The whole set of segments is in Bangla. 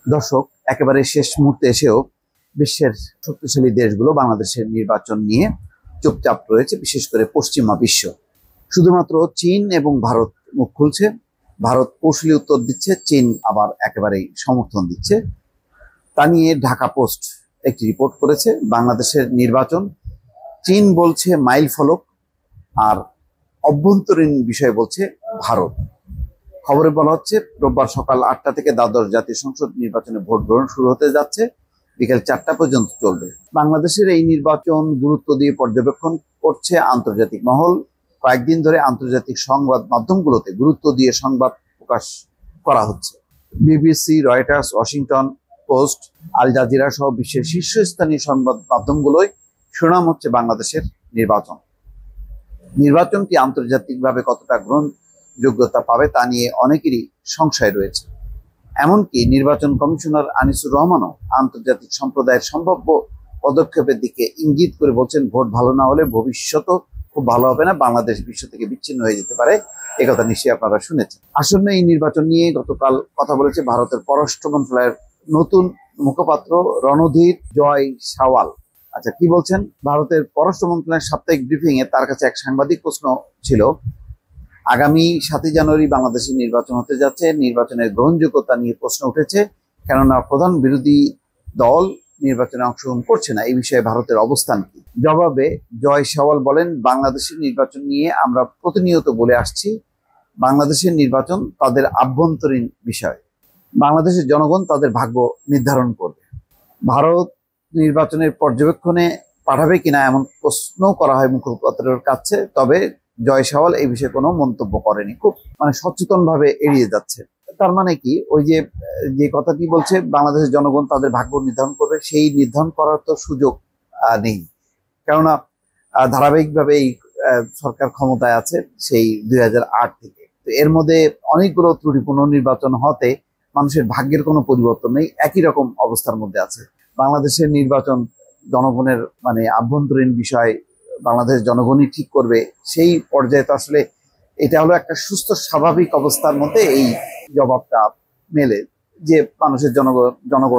দর্শক, একেবারে শেষ মুহূর্তে এসেও বিশ্বের শক্তিশালী দেশগুলো বাংলাদেশের নির্বাচন নিয়ে চুপচাপ রয়েছে, বিশেষ করে পশ্চিমা বিশ্ব। শুধুমাত্র চীন এবং ভারত মুখ খুলছে। ভারত কৌশলী উত্তর দিচ্ছে, চীন আবার একেবারেই সমর্থন দিচ্ছে। তা নিয়ে ঢাকা পোস্ট একটি রিপোর্ট করেছে। বাংলাদেশের নির্বাচন চীন বলছে মাইল ফলক, আর অভ্যন্তরীণ বিষয় বলছে ভারত। খবরে বলা হচ্ছে রোববার সকাল 8টা থেকে দ্বাদশ জাতীয় সংসদ নির্বাচনে ভোট গ্রহণ শুরু হতে যাচ্ছে, বিকেল 4টা পর্যন্ত চলবে। বাংলাদেশের এই নির্বাচন গুরুত্ব দিয়ে পর্যবেক্ষণ করছে আন্তর্জাতিক মহল। কয়েকদিন ধরে আন্তর্জাতিক সংবাদ মাধ্যমগুলোতে গুরুত্ব দিয়ে সংবাদ প্রকাশ করা হচ্ছে। BBC, Reuters, Washington Post, Al Jazeera সহ বিশ্বের শীর্ষস্থানীয় সংবাদ মাধ্যমগুলোয় সুনাম হচ্ছে বাংলাদেশের নির্বাচনটি আন্তর্জাতিকভাবে কতটা গ্রহণযোগ্যতা পাবে তা নিয়ে অনেকেরই সংশয় রয়েছে। এমনকি নির্বাচন কমিশনার আনিসুর রহমানও আন্তর্জাতিক সম্প্রদায়ের সম্ভাব্য পদক্ষেপের দিকে ইঙ্গিত করে বলছেন, ভোট ভালো না হলে ভবিষ্যৎও খুব ভালো হবে না, বাংলাদেশ বিশ্ব থেকে বিচ্ছিন্ন হয়ে যেতে পারে। একথা নিশ্চয়ই আপনারা শুনেছেন। আসন্ন এই নির্বাচন নিয়ে গতকাল কথা বলেছে ভারতের পররাষ্ট্র মন্ত্রণালয়ের নতুন মুখপাত্র রণধীর জয় সাওয়াল। আচ্ছা, কি বলছেন? ভারতের পররাষ্ট্র মন্ত্রণালয়ের সাপ্তাহিক ব্রিফিং এ তার কাছে এক সাংবাদিক প্রশ্ন ছিল, আগামী 7 জানুয়ারি বাংলাদেশে নির্বাচন হতে যাচ্ছে, নির্বাচনের গ্রহণযোগ্যতা নিয়ে প্রশ্ন উঠেছে, কেননা প্রধান বিরোধী দল নির্বাচনে অংশগ্রহণ করছে না, এই বিষয়ে ভারতের অবস্থান কি? জবাবে জয় সাওয়াল বলেন, বাংলাদেশের নির্বাচন নিয়ে আমরা প্রতিনিয়ত বলে আসছি, বাংলাদেশের নির্বাচন তাদের আভ্যন্তরীণ বিষয়, বাংলাদেশের জনগণ তাদের ভাগ্য নির্ধারণ করবে। ভারত নির্বাচনের পর্যবেক্ষণে পাঠাবে কিনা এমন প্রশ্ন করা হয় মুখপাত্রের কাছে, তবে জয় সাওয়াল এই বিষয়ে কোনো মন্তব্য করেনি, খুব সচেতন ভাবে এড়িয়ে যাচ্ছে। তার মানে কি, ওই যে কথাটি বলছে বাংলাদেশের জনগণ তাদের ভাগ্য নির্ধারণ করবে, সেই নির্ধারণ করার তো সুযোগ নেই, কেননা ধারাবাহিকভাবে এই সরকার ক্ষমতায় আছে সেই 2008 থেকে। তো এর মধ্যে অনেকগুলো ত্রুটিপূর্ণ নির্বাচন হতে মানুষের ভাগ্যের কোনো পরিবর্তন নেই, একই রকম অবস্থার মধ্যে আছে। বাংলাদেশের নির্বাচন জনগণের আভ্যন্তরীণ বিষয়, বাংলাদেশ জনগণই ঠিক করবে, সেই পর্যায়ে তো আসলে এটা হলো একটা সুস্থ স্বাভাবিক অবস্থার মধ্যে এই জবাবটা মেলে যে মানুষের জনগণ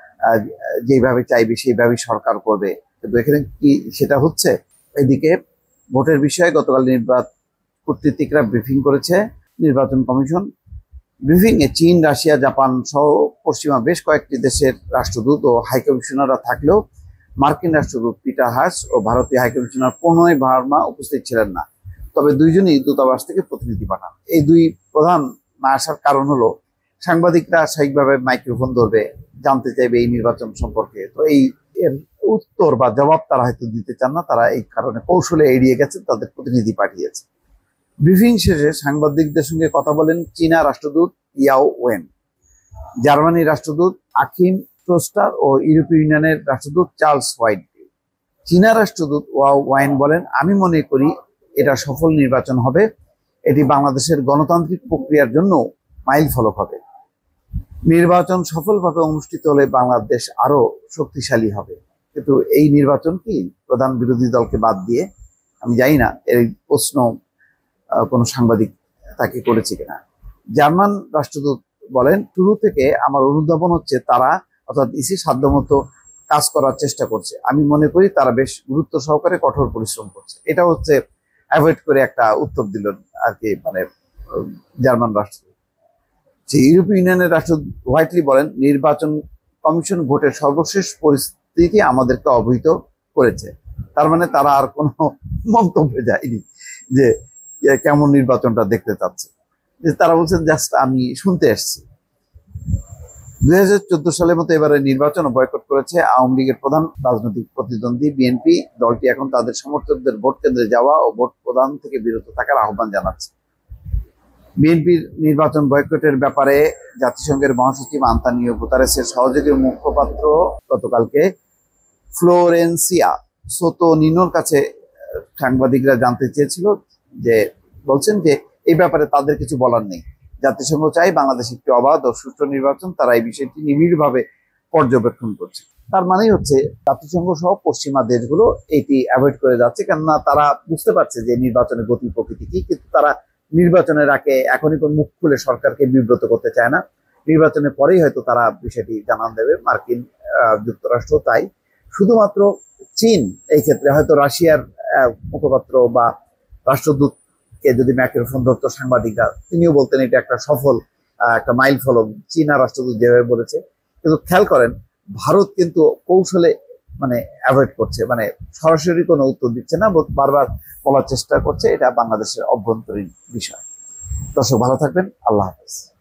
যেভাবে চাইবে সেইভাবেই সরকার করবে। কিন্তু এখানে কি সেটা হচ্ছে? এদিকে ভোটের বিষয়ে গতকাল কূটনীতিকরা ব্রিফিং করেছে নির্বাচন কমিশন। ব্রিফিং এ চীন, রাশিয়া, জাপান সহ পশ্চিমা বেশ কয়েকটি দেশের রাষ্ট্রদূত ও হাইকমিশনাররা থাকলেও মার্কিন রাষ্ট্রদূত পিটার হাস ও ভারতীয় হাইকমিশনার প্রণয় ভার্মা উপস্থিত ছিলেন না। তবে দুইজনই দূতাবাস থেকে প্রতিনিধি পাঠান। এই দুই প্রধান না আসার কারণ হলো, সাংবাদিকরা স্বাভাবিকভাবে মাইক্রোফোন ধরবে, জানতে চাইবে এই নির্বাচন সম্পর্কে, তো এর উত্তর বা জবাব তারা হয়তো দিতে চান না, তারা এই কারণে কৌশলে এড়িয়ে গেছেন, তাদের প্রতিনিধি পাঠিয়েছে। ব্রিফিং শেষে সাংবাদিকদের সঙ্গে কথা বলেন চীনা রাষ্ট্রদূত ইয়াও ওয়েন, জার্মানির রাষ্ট্রদূত আকিম টোস্টার ও ইউরোপীয় ইউনিয়নের রাষ্ট্রদূত চার্লস হোয়াইট। চীনা রাষ্ট্রদূত ওয়াইন বলেন, আমি মনে করি এটা সফল নির্বাচন হবে, এটি বাংলাদেশের গণতান্ত্রিক প্রক্রিয়ার জন্য মাইল ফলক হবে। নির্বাচন সফলভাবে অনুষ্ঠিত হলে বাংলাদেশ আরো শক্তিশালী হবে। কিন্তু এই নির্বাচন কি প্রধান বিরোধী দলকে বাদ দিয়ে? আমি জানি না এই প্রশ্ন কোন সাংবাদিক তাকে করেছে কিনা। জার্মান রাষ্ট্রদূত বলেন, শুরু থেকে আমার অনুধাবন হচ্ছে তারা অর্থাৎ ইসি সাধ্যমতো কাজ করার চেষ্টা করছে। আমি মনে করি তারা বেশ গুরুত্ব সহকারে কঠোর পরিশ্রম করছে। এটা হচ্ছে অ্যাভয়েড করে একটা উত্তর দিল আর কি জার্মান রাষ্ট্রদূত। ইউরোপীয় ইউনিয়নের রাষ্ট্রদূত হোয়াইটলি বলেন, নির্বাচন কমিশন ভোটের সর্বশেষ পরিস্থিতি আমাদেরকে অবহিত করেছে। তার মানে তারা আর কোনো মন্তব্যে যায়নি যে কেমন নির্বাচনটা দেখতে চাচ্ছে। তারা বলছেন জাস্ট আমি শুনতে এসেছি। 2014 সালের মতো এবারে নির্বাচন বয়কট করেছে আওয়ামী লীগের প্রধান রাজনৈতিক প্রতিদ্বন্দ্বী বিএনপি। দলটি এখন তাদের সমর্থকদের ভোট কেন্দ্রে যাওয়া ও ভোট প্রদান থেকে বিরত থাকার আহ্বান জানাচ্ছে। বিএনপির নির্বাচন বয়কটের ব্যাপারে জাতিসংঘের মহাসচিব আন্তোনিও গুতেরেসের সহযোগী মুখপাত্র গতকালকে ফ্লোরেন্সিয়া সোতো নিনোর কাছে সাংবাদিকরা জানতে চেয়েছিল, বলছেন যে এই ব্যাপারে তাদের কিছু বলার নেই। জাতিসংঘ চাই বাংলাদেশ একটি অবাধ ও সুষ্ঠু নির্বাচন, তারা এই বিষয়টি নিবিড়ভাবে পর্যবেক্ষণ করছে। তার মানেই হচ্ছে জাতিসংঘ সহ পশ্চিমা দেশগুলো এটি অ্যাভয়েড করে যাচ্ছে, কেননা তারা বুঝতে পারছে যে নির্বাচনের গতি প্রকৃতি কি, কিন্তু তারা নির্বাচনের আগে এখনই কোন মুখ খুলে সরকারকে বিব্রত করতে চায় না। নির্বাচনের পরেই হয়তো তারা বিষয়টি জানান দেবে। মার্কিন যুক্তরাষ্ট্র তাই। শুধুমাত্র চীন এই ক্ষেত্রে হয়তো রাশিয়ার মুখপাত্র বা রাষ্ট্রদূতকে যদি মাইক্রোফোন ধরতো সাংবাদিকরা, তিনিও বলতেন এটা একটা সফল একটা মাইল ফলক, চীনা রাষ্ট্রদূত যেভাবে বলেছে। কিন্তু খেয়াল করেন ভারত কিন্তু কৌশলে মানে অ্যাভয়েড করছে, মানে সরাসরি কোনো উত্তর দিচ্ছে না, বারবার বলার চেষ্টা করছে এটা বাংলাদেশের অভ্যন্তরীণ বিষয়। দর্শক ভালো থাকবেন, আল্লাহ হাফেজ।